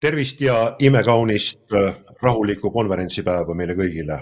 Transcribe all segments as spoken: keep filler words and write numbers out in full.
Tervist ja imekaunist rahulikku konverentsipäeva meile kõigile.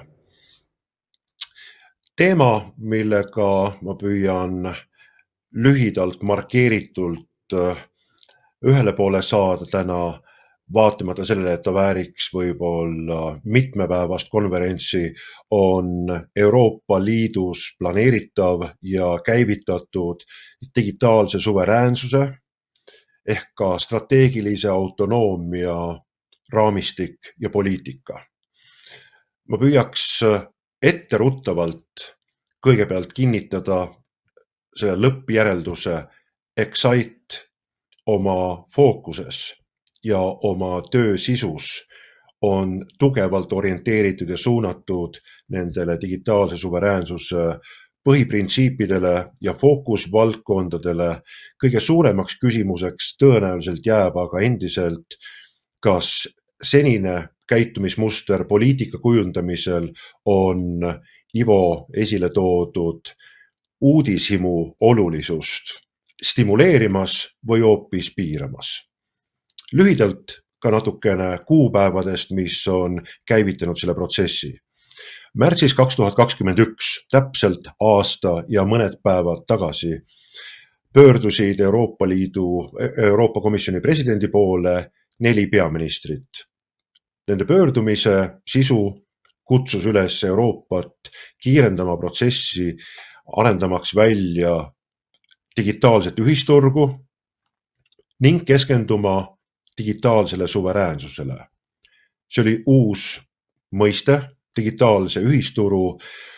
Teema, millega ma püüan lühidalt markeeritult ühele poole saada täna, vaatamata sellele, et ta vääriks võib-olla mitmepäevast konverentsi, on Euroopa Liidus planeeritav ja käivitatud digitaalse suveräänsuse ehk ka strateegilise autonoomia raamistik ja poliitika. Ma püüaks etteruttavalt kõigepealt kinnitada selle lõppjärelduse Excite oma fookuses ja oma töö sisus on tugevalt orienteeritud ja suunatud nendele digitaalse suveräänsuse põhiprintsiipidele ja fookusvaldkondadele. Kõige suuremaks küsimuseks tõenäoliselt jääb aga endiselt, kas senine käitumismuster poliitika kujundamisel on Ivo esile toodud uudishimu olulisust stimuleerimas või hoopis piiramas. Lühidalt ka natukene kuupäevadest, mis on käivitanud selle protsessi. Märtsis kaks tuhat kakskümmend üks, täpselt aasta ja mõned päevad tagasi, pöördusid Euroopa Liidu, Euroopa Komisjoni presidendi poole neli peaministrit. Nende pöördumise sisu kutsus üles Euroopat kiirendama protsessi, arendamaks välja digitaalset ühisturgu ning keskenduma digitaalsele suveräänsusele. See oli uus mõiste. Digitaalse ühisturu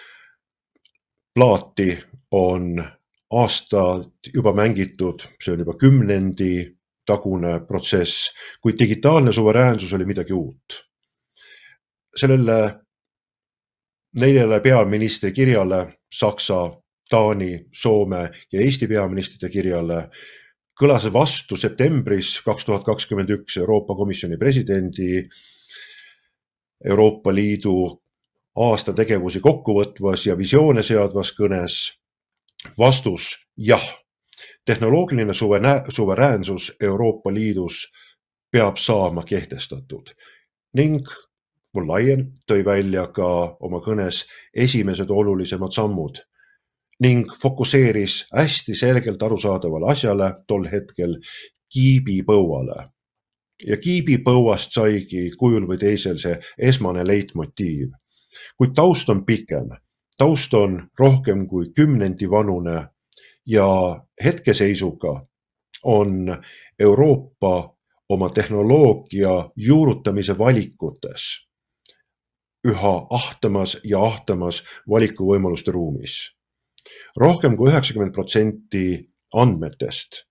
plaati on aastad juba mängitud, see on juba kümnendi tagune protsess, kuid digitaalne suveräänsus oli midagi uut. Sellele neljale peaministri kirjale, Saksa, Taani, Soome ja Eesti peaministrite kirjale, kõlas vastu septembris kaks tuhat kakskümmend üks Euroopa Komisjoni presidendi Euroopa Liidu aasta tegevusi kokkuvõtvas ja visioone seadvas kõnes vastus jah. Tehnoloogiline suveräänsus Euroopa Liidus peab saama kehtestatud ning von Leyen tõi välja ka oma kõnes esimesed olulisemad sammud ning fokuseeris hästi selgelt arusaadavale asjale tol hetkel kiibipõuale. Ja kiibipõuast saigi kujul või teisel see esmane leitmotiiv. Kuid taust on pikem, taust on rohkem kui kümnendi vanune ja hetkeseisuga on Euroopa oma tehnoloogia juurutamise valikutes üha ahtamas ja ahtamas valikuvõimaluste ruumis. Rohkem kui üheksakümmend protsenti andmetest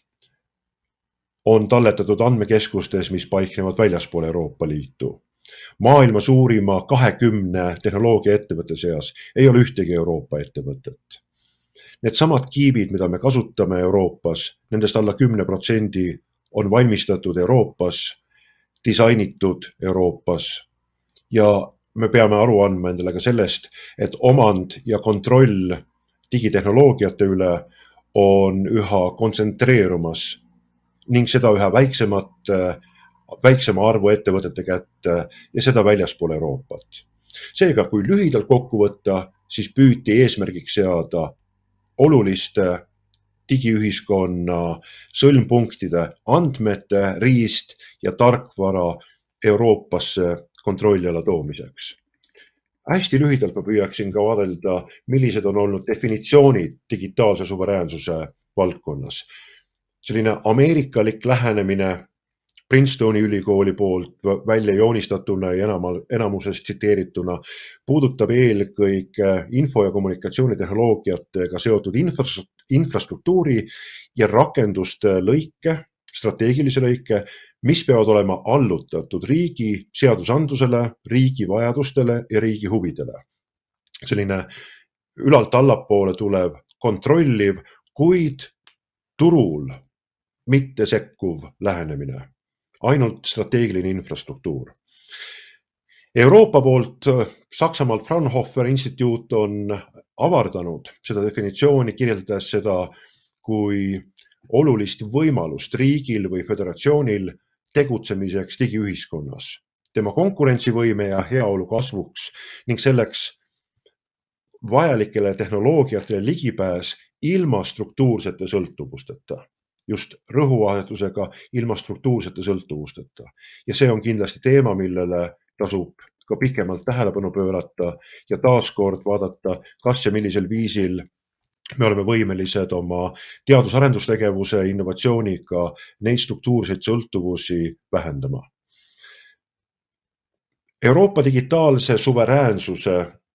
on talletatud andmekeskustes, mis paiknevad väljaspool Euroopa Liitu. Maailma suurima kahekümne tehnoloogia ettevõtte seas ei ole ühtegi Euroopa ettevõtet. Need samad kiibid, mida me kasutame Euroopas, nendest alla kümne protsendi on valmistatud Euroopas, disainitud Euroopas ja me peame aru andma endale ka sellest, et omand ja kontroll digitehnoloogiate üle on üha kontsentreerumas ning seda üha väiksemat, väiksema arvu ettevõtete kätte ja seda väljaspool Euroopat. Seega, kui lühidalt kokku võtta, siis püüti eesmärgiks seada oluliste digiühiskonna sõlmpunktide andmete, riist ja tarkvara Euroopasse kontrolli alla toomiseks. Hästi lühidalt ma püüaksin ka vaadelda, millised on olnud definitsioonid digitaalse suveräänsuse valdkonnas. Selline ameerikalik lähenemine Princetoni ülikooli poolt välja joonistatuna ja enamuses tsiteerituna puudutab eelkõige info- ja kommunikatsioonitehnoloogiatega seotud infrastruktuuri ja rakenduste lõike, strateegilise lõike, mis peavad olema allutatud riigi seadusandlusele, riigi vajadustele ja riigi huvidele. Selline ülalt allapoole tulev kontrolliv, kuid turul mitte sekkuv lähenemine. Ainult strateegiline infrastruktuur. Euroopa poolt Saksamaalt Fraunhofer instituut on avardanud seda definitsiooni, kirjeldades seda kui olulist võimalust riigil või föderatsioonil tegutsemiseks digiühiskonnas, tema konkurentsivõime ja heaolu kasvuks ning selleks vajalikele tehnoloogiatele ligipääs ilma struktuursete sõltuvusteta, just rõhuasetusega ilma struktuursete sõltuvusteta. Ja see on kindlasti teema, millele tasub ka pikemalt tähelepanu pöörata ja taaskord vaadata, kas ja millisel viisil me oleme võimelised oma teadus-arendustegevuse innovatsiooniga neid struktuurseid sõltuvusi vähendama. Euroopa digitaalse suveräänsuse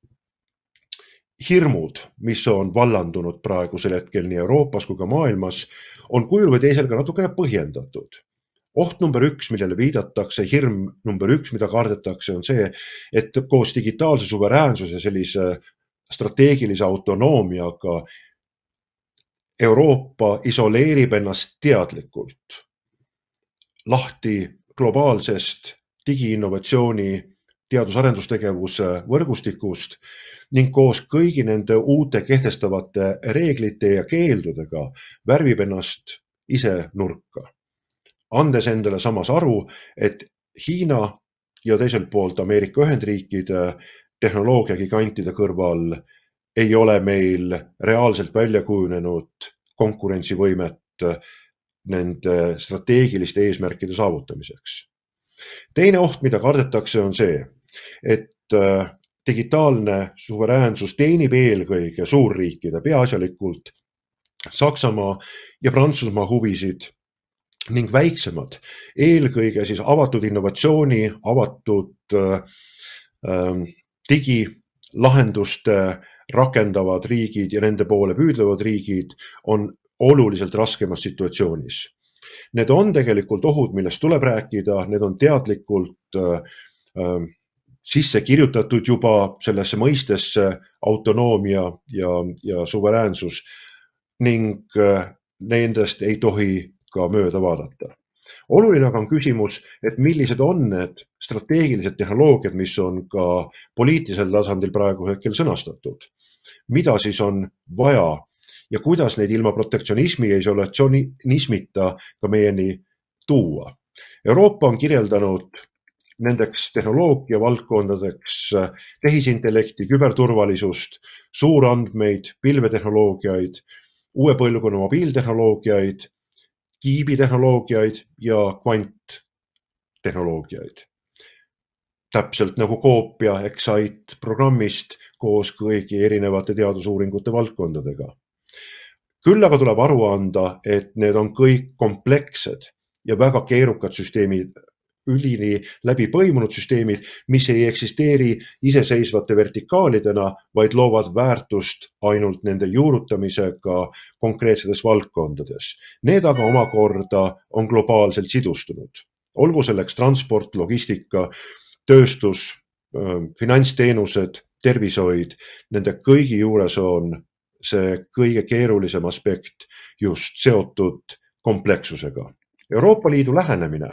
hirmud, mis on vallandunud praegusel hetkel nii Euroopas kui ka maailmas, on kujul või teisel ka natukene põhjendatud. Oht number üks, millele viidatakse, hirm number üks, mida kardetakse, on see, et koos digitaalse suveräänsuse sellise strateegilise autonoomiaga Euroopa isoleerib ennast teadlikult lahti globaalsest digiinnovatsiooni teadus-arendustegevuse võrgustikust ning koos kõigi nende uute kehtestavate reeglite ja keeldudega värvib ennast ise nurka. Andes endale samas aru, et Hiina ja teiselt poolt Ameerika Ühendriikide tehnoloogiagigantide kõrval ei ole meil reaalselt välja kujunenud konkurentsivõimet nende strateegiliste eesmärkide saavutamiseks. Teine oht, mida kardetakse, on see, et digitaalne suveräänsus teenib eelkõige suurriikide, peaasjalikult Saksamaa ja Prantsusmaa huvisid ning väiksemad, eelkõige siis avatud innovatsiooni, avatud äh, digilahenduste rakendavad riigid ja nende poole püüdlevad riigid on oluliselt raskemas situatsioonis. Need on tegelikult ohud, millest tuleb rääkida, need on teadlikult äh, äh, sisse kirjutatud juba sellesse mõistesse autonoomia ja, ja suveräänsus ning äh, nendest ei tohi ka mööda vaadata. Oluline aga on küsimus, et millised on need strateegilised tehnoloogiad, mis on ka poliitilisel tasandil praegu hetkel sõnastatud. Mida siis on vaja ja kuidas neid ilma protektsionismi ja isolatsionismita ka meieni tuua. Euroopa on kirjeldanud nendeks tehnoloogia valdkondadeks tehisintellekti, küberturvalisust, suurandmeid, pilvetehnoloogiaid, uue põlvkonna mobiiltehnoloogiaid, kiibitehnoloogiaid ja kvanttehnoloogiaid. Täpselt nagu koopia Excite programmist koos kõigi erinevate teadusuuringute valdkondadega. Küll aga tuleb aru anda, et need on kõik komplekssed ja väga keerukad süsteemid, ülini läbi põimunud süsteemid, mis ei eksisteeri iseseisvate vertikaalidena, vaid loovad väärtust ainult nende juurutamisega konkreetsetes valdkondades. Need aga omakorda on globaalselt sidustunud. Olgu selleks transport, logistika, tööstus, finantsteenused, tervishoid, nende kõigi juures on see kõige keerulisem aspekt just seotud komplekssusega. Euroopa Liidu lähenemine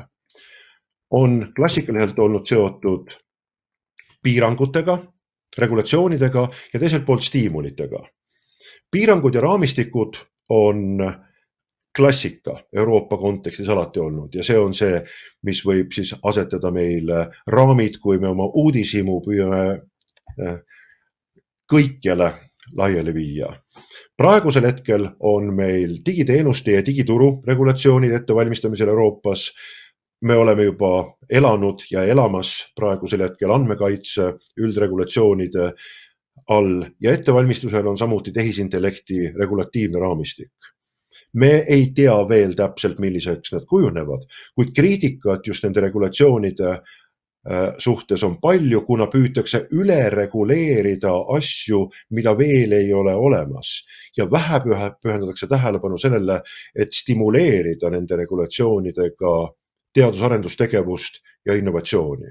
on klassikaliselt olnud seotud piirangutega, regulatsioonidega ja teiselt poolt stiimulitega. Piirangud ja raamistikud on klassika Euroopa kontekstis alati olnud ja see on see, mis võib siis asetada meile raamid, kui me oma uudishimu püüame kõikjale laiali viia. Praegusel hetkel on meil digiteenuste ja digituru regulatsioonid ettevalmistamisel Euroopas. Me oleme juba elanud ja elamas praegusel hetkel andmekaitse üldregulatsioonide all ja ettevalmistusel on samuti tehisintellekti regulatiivne raamistik. Me ei tea veel täpselt, milliseks nad kujunevad, kuid kriitikat just nende regulatsioonide suhtes on palju, kuna püütakse üle reguleerida asju, mida veel ei ole olemas ja vähe pühendatakse tähelepanu sellele, et stimuleerida nende regulatsioonidega teadus-arendustegevust ja innovatsiooni.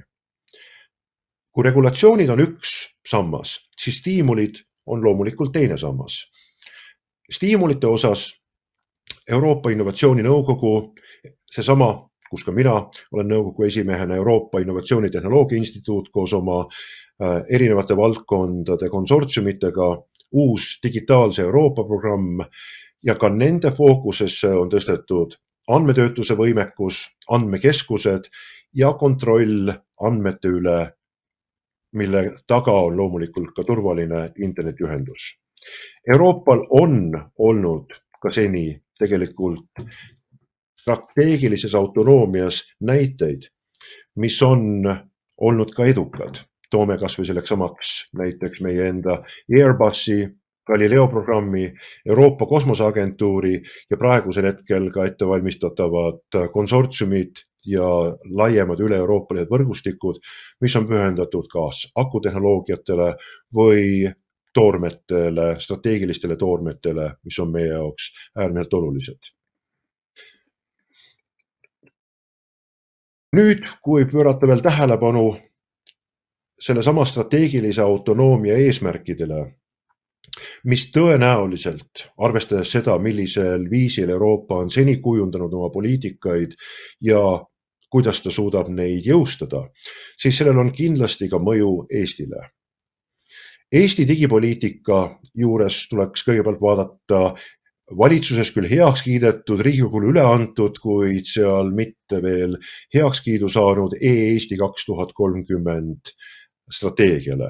Kui regulatsioonid on üks sammas, siis stiimulid on loomulikult teine sammas. Stiimulite osas Euroopa Innovatsiooninõukogu, see sama, kus ka mina olen nõukogu esimehena Euroopa Innovatsioonitehnoloogia Instituut koos oma erinevate valdkondade konsortsiumitega, uus digitaalse Euroopa programm ja ka nende fookusesse on tõstetud andmetöötluse võimekus, andmekeskused ja kontroll andmete üle, mille taga on loomulikult ka turvaline internetiühendus. Euroopal on olnud ka seni tegelikult strateegilises autonoomias näiteid, mis on olnud ka edukad. Toome kas või selleks samaks näiteks meie enda Airbusi, Galileo programmi, Euroopa Kosmoseagentuuri ja praegusel hetkel ka ettevalmistatavad konsortsiumid ja laiemad üle-euroopalised võrgustikud, mis on pühendatud kas akutehnoloogiatele või toormetele, strateegilistele toormetele, mis on meie jaoks äärmiselt olulised. Nüüd, kui pöörata veel tähelepanu selle sama strateegilise autonoomia eesmärkidele, mis tõenäoliselt, arvestades seda, millisel viisil Euroopa on seni kujundanud oma poliitikaid ja kuidas ta suudab neid jõustada, siis sellel on kindlasti ka mõju Eestile. Eesti digipoliitika juures tuleks kõigepealt vaadata valitsuses küll heaks kiidetud, Riigikogule üle antud, kuid seal mitte veel heakskiidu saanud e-Eesti kaks tuhat kolmkümmend strateegiale.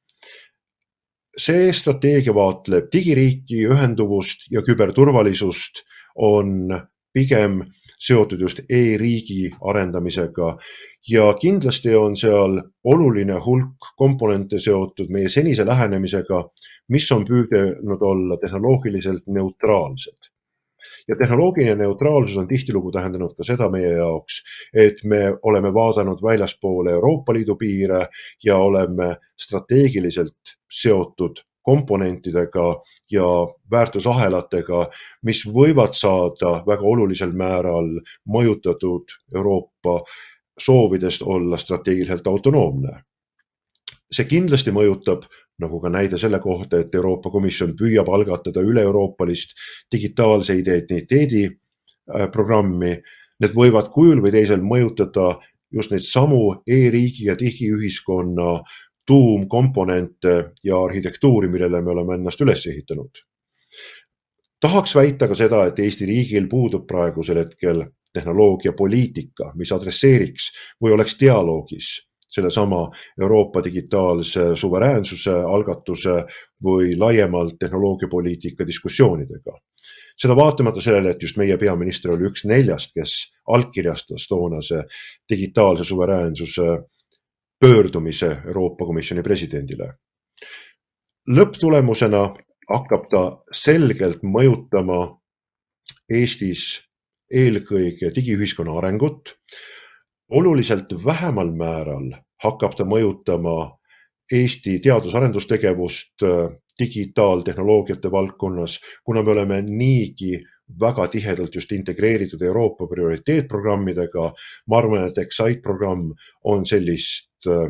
See strateegia vaatleb digiriiki, ühenduvust ja küberturvalisust, on pigem seotud just e-riigi arendamisega ja kindlasti on seal oluline hulk komponente seotud meie senise lähenemisega, mis on püüdnud olla tehnoloogiliselt neutraalsed. Ja tehnoloogiline neutraalsus on tihtilugu tähendanud ka seda meie jaoks, et me oleme vaadanud väljaspoole Euroopa Liidu piire ja oleme strateegiliselt seotud komponentidega ja väärtusahelatega, mis võivad saada väga olulisel määral mõjutatud Euroopa soovidest olla strateegiliselt autonoomne. See kindlasti mõjutab, nagu ka näide selle kohta, et Euroopa Komisjon püüab algatada üle-euroopalist digitaalse identiteedi programmi. Need võivad kujul või teisel mõjutada just neid samu e-riigi ja digiühiskonna tuumkomponente ja arhitektuuri, millele me oleme ennast üles ehitanud. Tahaks väita ka seda, et Eesti riigil puudub praegusel hetkel tehnoloogiapoliitika, mis adresseeriks või oleks dialoogis selle sama Euroopa digitaalse suveräänsuse algatuse või laiemalt tehnoloogiapoliitika diskussioonidega. Seda vaatamata sellele, et just meie peaminister oli üks neljast, kes allkirjastas toonase digitaalse suveräänsuse pöördumise Euroopa Komisjoni presidendile. Lõpptulemusena hakkab ta selgelt mõjutama Eestis eelkõige digiühiskonna arengut. Oluliselt vähemal määral hakkab ta mõjutama Eesti teadus-arendustegevust digitaaltehnoloogiate valdkonnas, kuna me oleme niigi väga tihedalt just integreeritud Euroopa prioriteetprogrammidega. Ma arvan, et Excite programm on sellist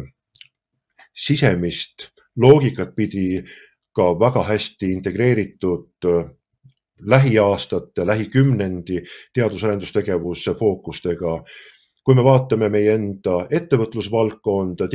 sisemist loogikat pidi ka väga hästi integreeritud lähiaastate, lähikümnendi teadus-arendustegevuse fookustega. Kui me vaatame meie enda ettevõtlusvaldkonda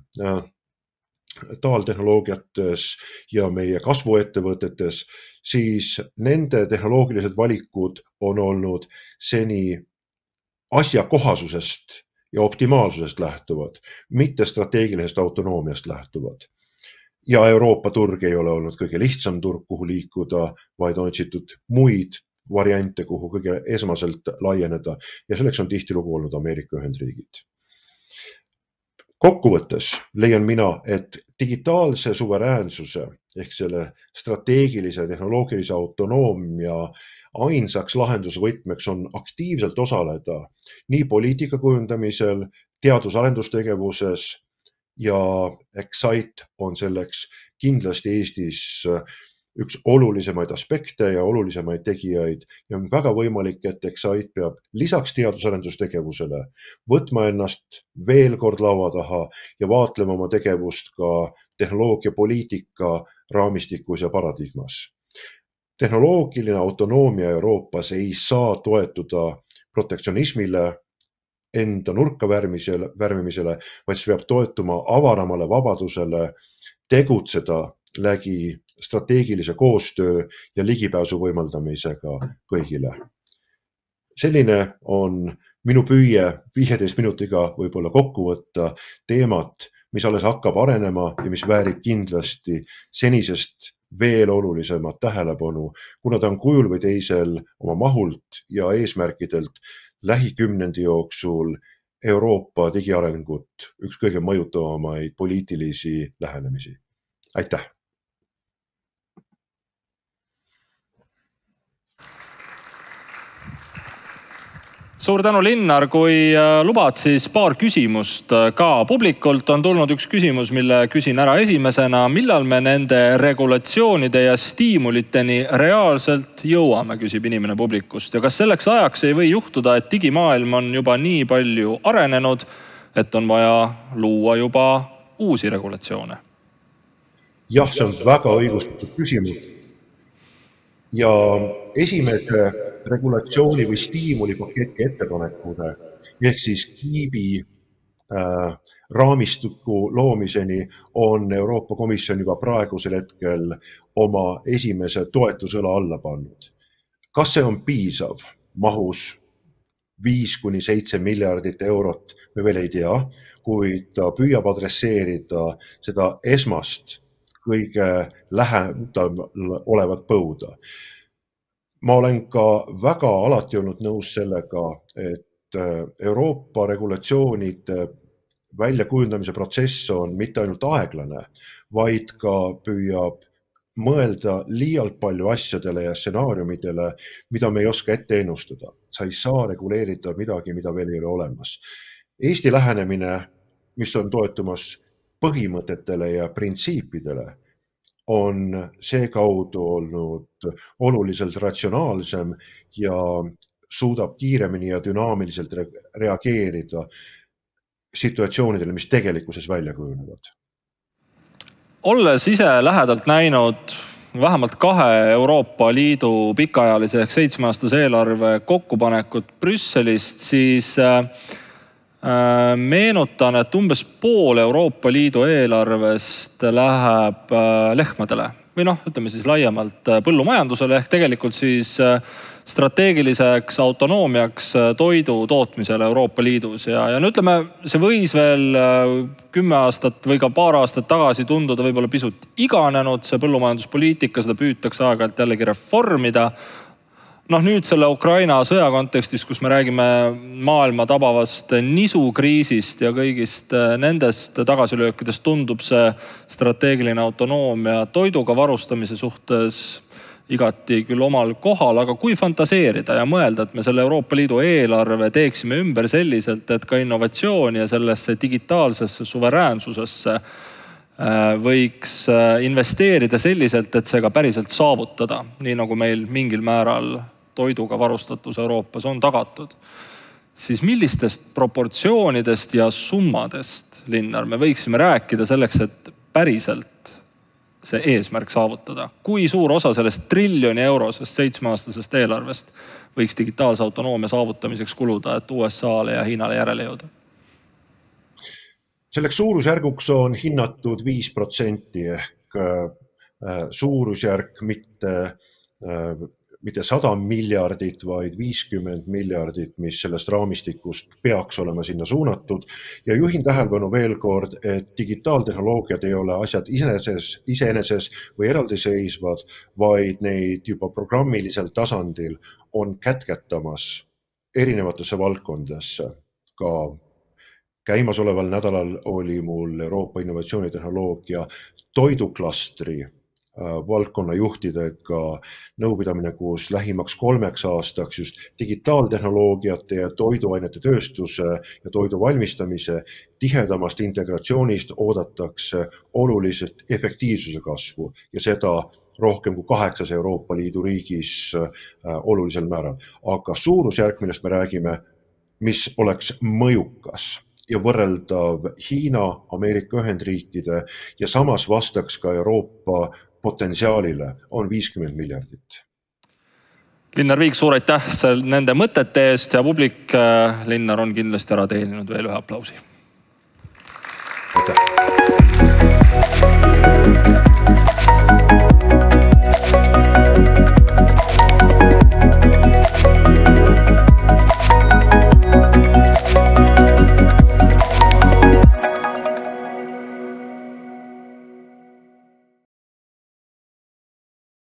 digitaaltehnoloogiates ja meie kasvuettevõtetes, siis nende tehnoloogilised valikud on olnud seni asjakohasusest ja optimaalsusest lähtuvad, mitte strateegilisest autonoomiast lähtuvad. Ja Euroopa turg ei ole olnud kõige lihtsam turg, kuhu liikuda, vaid on otsitud muid variante, kuhu kõige esmaselt laieneda ja selleks on tihtilugu olnud Ameerika Ühendriigid. Kokkuvõttes leian mina, et digitaalse suveräänsuse ehk selle strateegilise tehnoloogilise autonoomia ainsaks lahendusvõtmeks on aktiivselt osaleda nii poliitika kujundamisel, teadus-arendustegevuses ja Excite on selleks kindlasti Eestis üks olulisemaid aspekte ja olulisemaid tegijaid ja on väga võimalik, et Excite peab lisaks teadus-arendustegevusele võtma ennast veel kord laua taha ja vaatlema oma tegevust ka tehnoloogiapoliitika raamistikus ja paradigmas. Tehnoloogiline autonoomia Euroopas ei saa toetuda protektsionismile, enda nurka värvimisele, vaid see peab toetuma avaramale vabadusele tegutseda läbi strateegilise koostöö ja ligipääsu võimaldamisega kõigile. selline on minu püüe viieteist minutiga võib-olla kokku võtta teemat, mis alles hakkab arenema ja mis väärib kindlasti senisest veel olulisemat tähelepanu, kuna ta on kujul või teisel oma mahult ja eesmärkidelt lähikümnendi jooksul Euroopa digiarengut üks kõige mõjutavamaid poliitilisi lähenemisi. Aitäh! Suur tänu, Linnar, kui lubad, siis paar küsimust ka publikult. On tulnud üks küsimus, mille küsin ära esimesena. Millal me nende regulatsioonide ja stiimuliteni reaalselt jõuame, küsib inimene publikust. Ja kas selleks ajaks ei või juhtuda, et digimaailm on juba nii palju arenenud, et on vaja luua juba uusi regulatsioone? Jah, see on väga õigustatud küsimus. Ja esimese regulatsiooni või stiimulipaketi ettepanekude ehk siis kiibi äh, raamistiku loomiseni on Euroopa Komisjon juba praegusel hetkel oma esimese toetusõla alla pannud. Kas see on piisav mahus viis kuni seitse miljardit eurot, me veel ei tea, kuid ta püüab adresseerida seda esmast kõige lähemal olevat põuda. Ma olen ka väga alati olnud nõus sellega, et Euroopa regulatsioonide väljakujundamise protsess on mitte ainult aeglane, vaid ka püüab mõelda liialt palju asjadele ja stsenaariumidele, mida me ei oska ette ennustada. Sa ei saa reguleerida midagi, mida veel ei ole olemas. Eesti lähenemine, mis on toetumas põhimõtetele ja printsiipidele, on seekaudu olnud oluliselt ratsionaalsem ja suudab kiiremini ja dünaamiliselt reageerida situatsioonidele, mis tegelikkuses välja kujunevad. Olles ise lähedalt näinud vähemalt kahe Euroopa Liidu pikaajalise ehk seitsmeaastase eelarve kokkupanekut Brüsselist, siis meenutan, et umbes pool Euroopa Liidu eelarvest läheb lehmadele või noh, ütleme siis laiemalt põllumajandusele ehk tegelikult siis strateegiliseks autonoomiaks toidu tootmisele Euroopa Liidus. Ja, ja no ütleme, see võis veel kümme aastat või ka paar aastat tagasi tunduda võib-olla pisut iganenud, see põllumajanduspoliitika, seda püütakse aeg-ajalt jällegi reformida. Noh, nüüd selle Ukraina sõja kontekstis, kus me räägime maailma tabavast nisukriisist ja kõigist nendest tagasilöökidest, tundub see strateegiline autonoomia toiduga varustamise suhtes igati küll omal kohal, aga kui fantaseerida ja mõelda, et me selle Euroopa Liidu eelarve teeksime ümber selliselt, et ka innovatsiooni ja sellesse digitaalsesse suveräänsusesse võiks investeerida selliselt, et see ka päriselt saavutada, nii nagu meil mingil määral toiduga varustatus Euroopas on tagatud, siis millistest proportsioonidest ja summadest, Linnar, me võiksime rääkida selleks, et päriselt see eesmärk saavutada? Kui suur osa sellest triljoni eurosest seitsmeaastasest eelarvest võiks digitaalse autonoomia saavutamiseks kuluda, et U S A-le ja Hiinale järele jõuda? Selleks suurusjärguks on hinnatud viis protsenti ehk suurusjärk mitte mitte sada miljardit, vaid viiskümmend miljardit, mis sellest raamistikust peaks olema sinna suunatud. Ja juhin tähelepanu veel kord, et digitaaltehnoloogiad ei ole asjad iseeneses, iseeneses või eraldiseisvad, vaid neid juba programmilisel tasandil on kätketamas erinevatesse valdkondadesse. Ka käimasoleval nädalal oli mul Euroopa innovatsioonitehnoloogia toiduklastri valdkonna juhtidega nõupidamine, kus lähimaks kolmeks aastaks just digitaaltehnoloogiate ja toiduainete tööstuse ja toidu valmistamise tihedamast integratsioonist oodatakse oluliselt efektiivsuse kasvu ja seda rohkem kui kaheksas Euroopa Liidu riigis olulisel määral. Aga suurusjärk, millest me räägime, mis oleks mõjukas ja võrreldav Hiina, Ameerika Ühendriikide ja samas vastaks ka Euroopa potentsiaalile, on viiskümmend miljardit. Linnar Viik, suur aitäh nende mõtete eest ja publik Linnar on kindlasti ära teeninud veel ühe aplausi. Aitäh!